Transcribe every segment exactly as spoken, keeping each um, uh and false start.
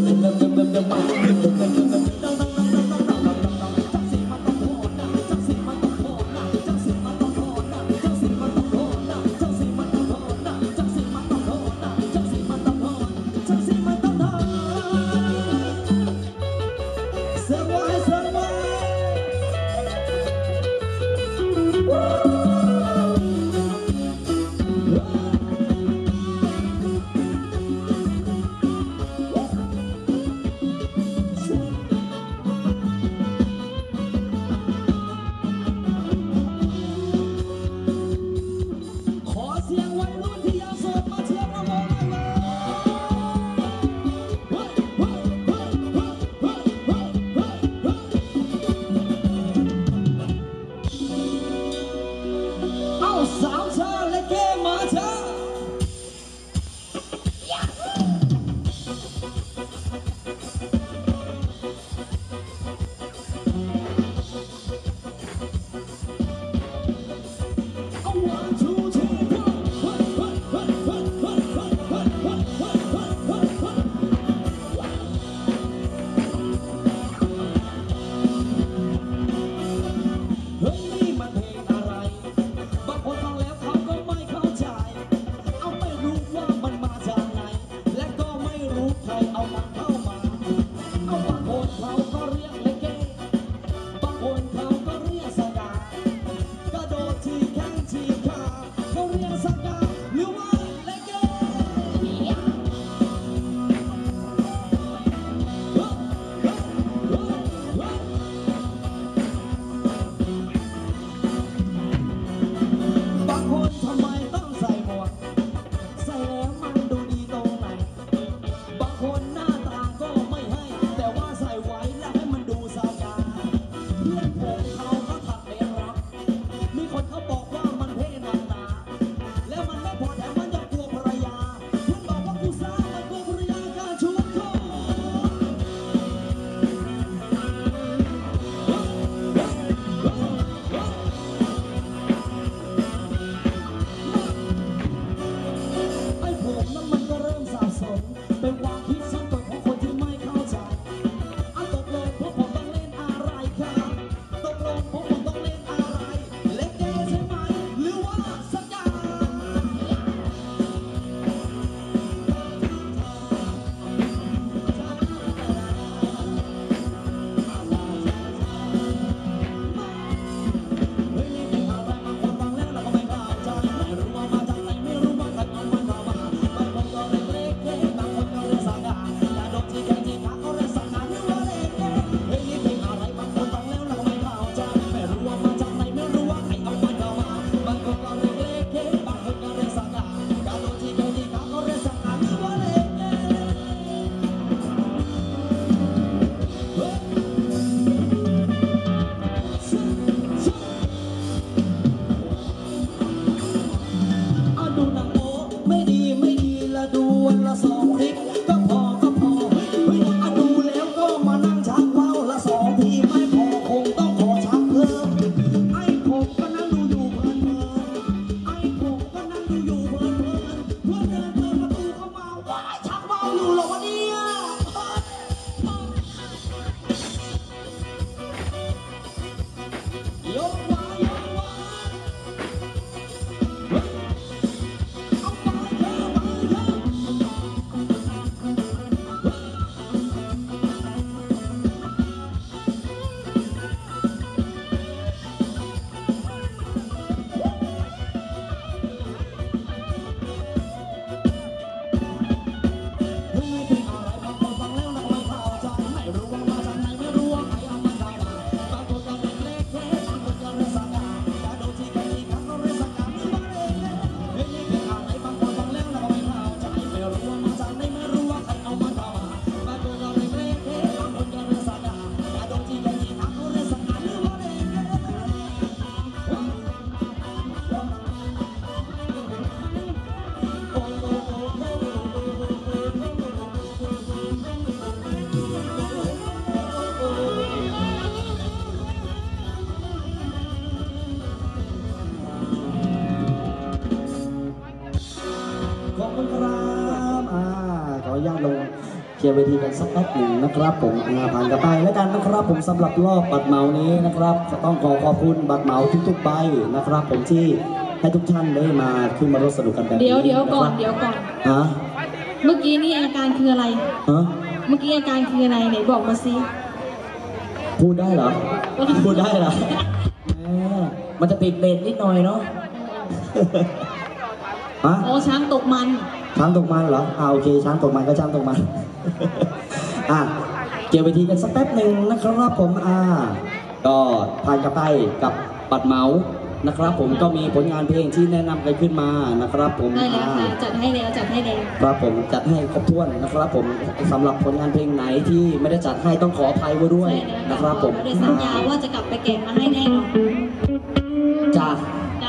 เลียร์เวทีกันสักแป๊บหนึ่งนะครับผมอาผ่านกันไปแล้วกันนะครับผมสำหรับรอบบัตรเหมานี้นะครับต้องขอขอบคุณบัตรเหมาทุกๆใบนะครับผมที่ให้ทุกท่านได้มาขึ้นมาร่วมสนุกกันแบบนี้เดี๋ยวเดี๋ยวก่อนเดี๋ยวก่อนฮะเมื่อกี้นี่อาการคืออะไรฮะเมื่อกี้อาการคืออะไรไหนบอกมาสิพูดได้เหรอพูดได้เหรอมันจะติดเบสนิดหน่อยเนาะฮะโอ้ช้างตกมันช้างตกมันเหรออ่าโอเคช้างตกมันก็ช้างตกมันอ่ะเกี่ยวเวทีกันสักแป๊บหนึ่งนะครับผมอ่าก็ผ่านกันไปกับบัตรเหมานะครับผมก็มีผลงานเพลงที่แนะนำกันขึ้นมานะครับผมได้แล้วค่ะจัดให้แล้วจัดให้แล้วครับผมจัดให้ครบถ้วนนะครับผมสำหรับผลงานเพลงไหนที่ไม่ได้จัดให้ต้องขออภัยไว้ด้วยนะครับผมโดยสัญญาว่าจะกลับไปเก็บมาให้แน่นอนจ้าจ้า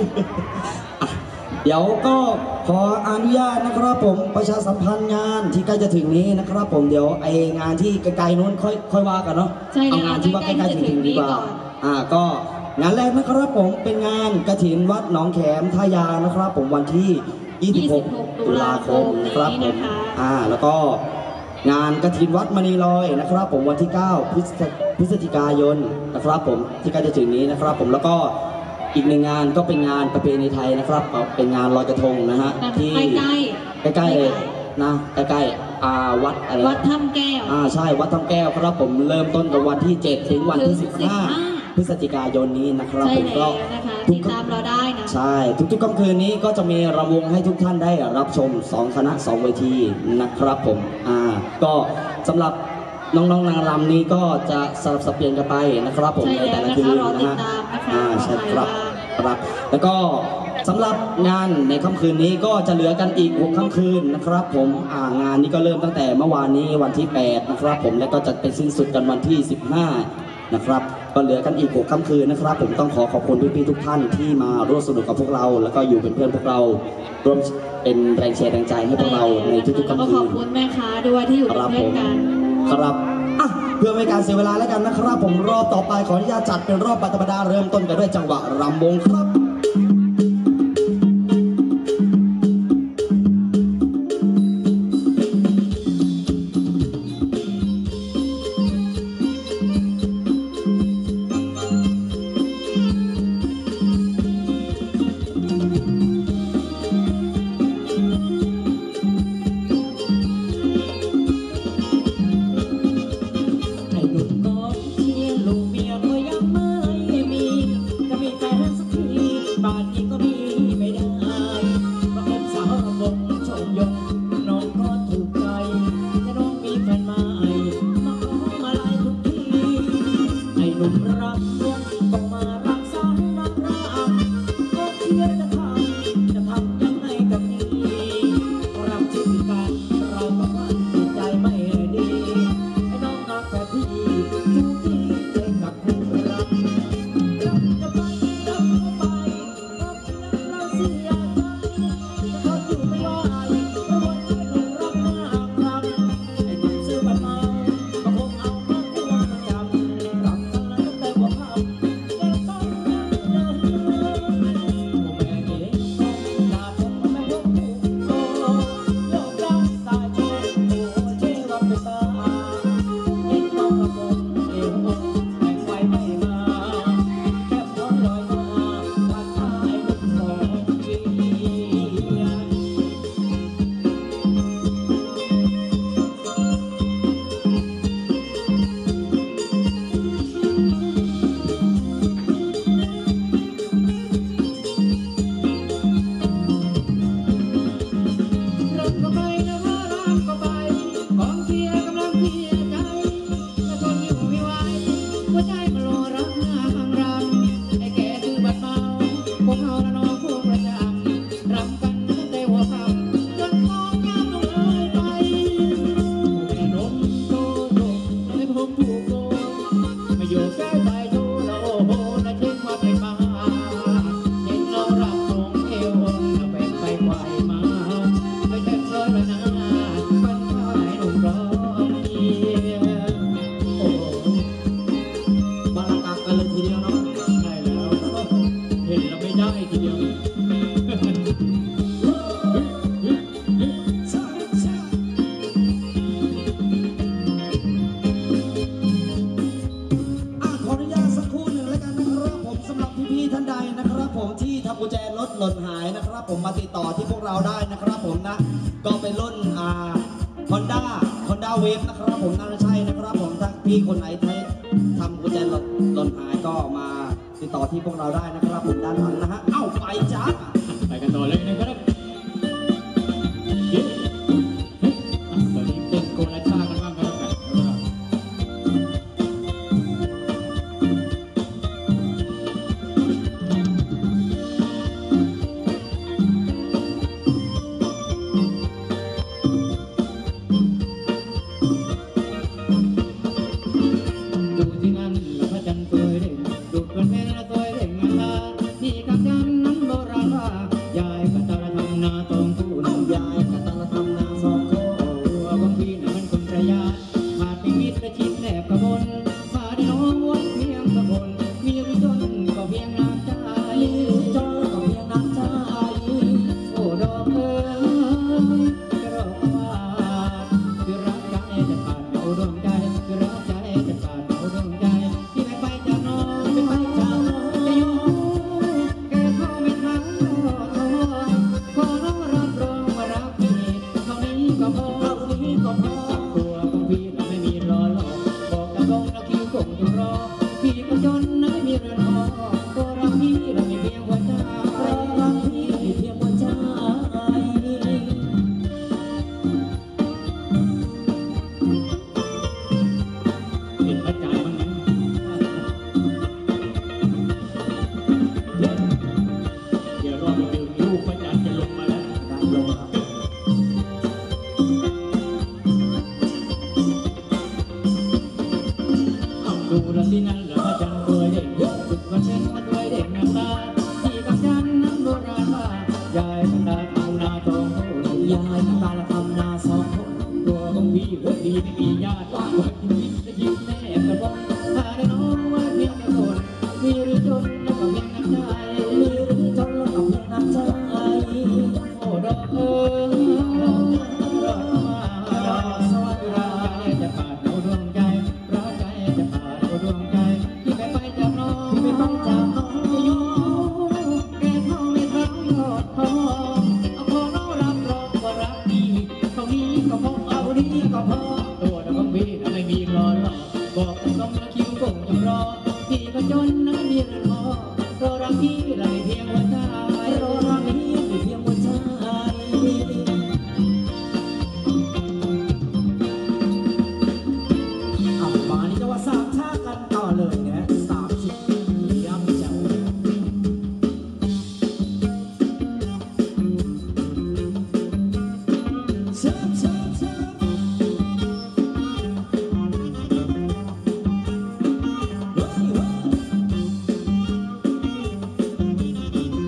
เดี๋ยวก็ขออนุญาตนะครับผมประชาสัมพันธ์งานที่ใกล้จะถึงนี้นะครับผมเดี๋ยวไองานที่ไกลๆนู้นค่อยค่อยว่ากันเนาะเอางานที่ว่าใกล้ๆจะถึงดีกว่าอ่าก็งานแรกนะครับผมเป็นงานกฐินวัดหนองแขมท่ายางนะครับผมวันที่ยี่สิบหกตุลาคมนะครับผมอ่าแล้วก็งานกฐินวัดมณีลอยนะครับผมวันที่เก้าพฤศจิกายนนะครับผมที่ใกล้จะถึงนี้นะครับผมแล้วก็อีกหนึ่งงานก็เป็นงานประเพณีไทยนะครับเป็นงานลอยกระทงนะฮะที่ใกล้ๆใกล้ๆเลยนะใกล้ๆอ่าวัดอะไรวัดถ้ำแก้วอ่าใช่วัดถ้ำแก้วครับผมเริ่มต้นกับวันที่เจ็ดถึงวันที่สิบห้าพฤศจิกายนนี้นะครับผมก็ติดตามเราได้นะใช่ทุกๆค่ำคืนนี้ก็จะมีรำวงให้ทุกท่านได้รับชมสองคณะสองเวทีนะครับผมอ่าก็สำหรับน้องๆนางรำนี้ก็จะสลับสับเปลี่ยนกันไปนะครับผมในแต่ละคืนนะฮะอ่าใช่ครับครับแล้วก็สำหรับงานในค่ำคืนนี้ก็จะเหลือกันอีกหกค่ำคืนนะครับผมอ่างานนี้ก็เริ่มตั้งแต่เมื่อวานนี้วันที่แปดนะครับผมแล้วก็จะไปสิ้นสุดกันวันที่สิบห้านะครับก็เหลือกันอีกหกค่ำคืนนะครับผมต้องขอขอบคุณพี่ๆทุกท่านที่มาร่วมสนุกกับพวกเราแล้วก็อยู่เป็นเพื่อนพวกเราร่วมเป็นแรงเชียร์แรงใจให้พวกเราในทุกๆค่ำคืนขอบคุณแม่ค้าด้วยที่อยู่เป็นเพื่อนกันครับอ่ะเพื่อไม่การเสียเวลาแล้วกันนะครับผมรอบต่อไปขออนุญาตจัดเป็นรอบธรรมดาเริ่มต้นกันด้วยจังหวะรำวงครับลูกเมียก็ยังไม่มีจะมีแฟนสักทีหล่นหายนะครับผมมาติดต่อที่พวกเราได้นะครับผมนะก็เป็นรุ่นอ่าฮอนด้าฮอนด้าเวฟนะครับผมน่าจะใช่นะครับผมถ้าพี่คนไหนทำกุญแจหล่นหล่นหายก็มาติดต่อที่พวกเราได้นะครับผมด้านหลังนะฮะเอ้าไปจ้าไปกันต่อเลยนะครับตอนนี้เต้นโกลาชากันบ้างกันแล้วกันดูที่นั่นแล้วพระจันทร์สวยเด่นดูดเป็นเพลและสวยเด่นงามตาที่กับจันนั้นโบราณว่ายายกะตะละทำนาตองคู่น้องยายกะตะละทำนาสองโคตัวของพี่น่ะมันคนประหยัดมาดเป็นมิตรและชิดแนบกระบนมาได้น้องวนเพียงกระบนมีหรือจนก็เพียงน้ำใจจนก็เพียงน้ำใจโอ้ดอกเอ๋ยกระดอกว่าคือรักใจจะขาดเอาดวงใจคือรักใจจะขาดเอาดวงใจที่ไม่ไปจากน้องไม่ไปจากน้องจะอยู่แกเข้าไม่ทันขอขอน้องรับรองว่ารักพี่เท่านี้ก็พอเท่านี้ก็พอตัวของพี่น่ะไม่มีรอหลอกบอกตะกงแล้วคิวคงจะรอพี่ก็จนนะไม่มีเรือนหอก็รักพี่เราไม่เพียงหัวใจรักพี่ไม่เพียงหัวใจเห็นพระจันทร์มั้งนะเดี๋ยวรอไปดูลูกพระจันทร์จะลงมาแล้วได้ลงครับเอาดูแล้วที่นั่นแล้วพระจันทร์สวยเด่นสุดวันเพ็ญมาด้วยเด็กน้ำตาที่กับจันทร์นั้นโบราณว่ายายกันดาทำนาทองโอยายกันดาละทำนาสองคนตัวของพี่เพื่อดีไม่มีญาติว่ากินยิ้มจะยิ้มแน่กระบอกถ้าได้น้องว่าเพียงแค่คนมีหรือจนแล้วก็เพียงน้ำใจมีหรือจนแล้วก็เพียงน้ำใจโอ้ดอกเอ๋ยดอกมาดอกสวัสดิ์รักใจจะขาดเอาดวงใจรักใจจะขาดเอาดวงใจที่ไม่ไปจากน้องที่ไม่ไปจากน้องจะอยู่แกเข้าไม่ทันยอดทองเอาขอน้องรับรองว่ารักพี่เท่านี้ก็พอเอานี้ก็พอตัวดอกของพี่น่ะไม่มีรอหรอกบอกตรงๆแล้วคิวคงจะรอพี่ก็จนนะไม่มีเรือนหอรอรักพี่เราไม่เพียงหัวใจรอรักพี่ไม่เพียงหัวใจเอามานี่จะว่าสามชากันต่อเลยเนี่ยสามสิบปีย่ำเจ้าเชิญเชิญเชิญเฮ้ยเฮ้ย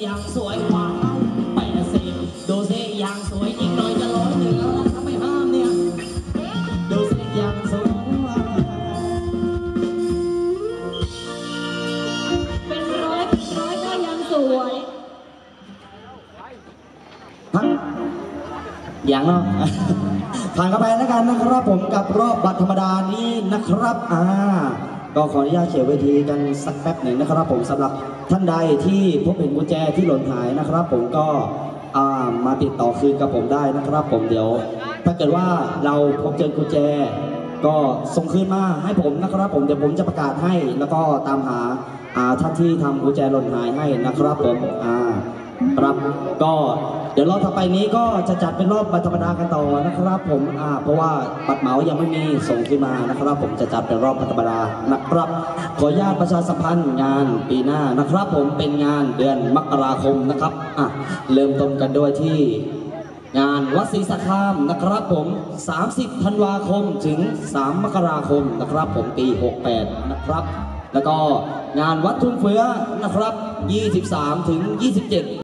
ยังสวยกว่าแปดสิบดูสิยังสวยอีกหน่อยจะร้อยหนึ่งแล้วนะถ้าไม่ห้ามเนี่ยดูสิยังสวยเป็นร้อยร้อยก็ยังสวยฮะอย่างเนาะ ผ่านกันไปแล้วกันนะครับผมกับรอบบัตรธรรมดานี้นะครับอ่าก็ขออนุญาตเขียนเวทีกันสักแป๊บหนึ่งนะครับผมสำหรับท่านใดที่พบเห็นกุญแจที่หล่นหายนะครับ ผมก็อ่ามาติดต่อคืนกับผมได้นะครับ ผมเดี๋ยว ถ้าเกิดว่าเราพบเจอกุญแจ ก็ส่งคืนมาให้ผมนะครับ ผมเดี๋ยวผมจะประกาศให้แล้วก็ตามหาอ่าท่านที่ทำกุญแจหล่นหายให้นะครับผมอ่า ครับก็เดี๋ยวรอบต่อไปนี้ก็จะจัดเป็นรอบบัตรธรรมดากันต่อนะครับผมอ่าเพราะว่าบัตรเหมายังไม่มีส่งขึ้นมานะครับ ผมจะจัดเป็นรอบบัตรธรรมดานะครับขออนุญาตประชาสัมพันธ์งานปีหน้านะครับ ผมเป็นงานเดือนมกราคมนะครับอ่ะเริ่มต้นกันด้วยที่งานวัดศรีสะคามนะครับผมสามสิบธันวาคมถึงสามมกราคมนะครับผมปีหกแปดนะครับแล้วก็งานวัดทุ่งเฟื้อนะครับยี่สิบสามถึงยี่สิบเจ็ด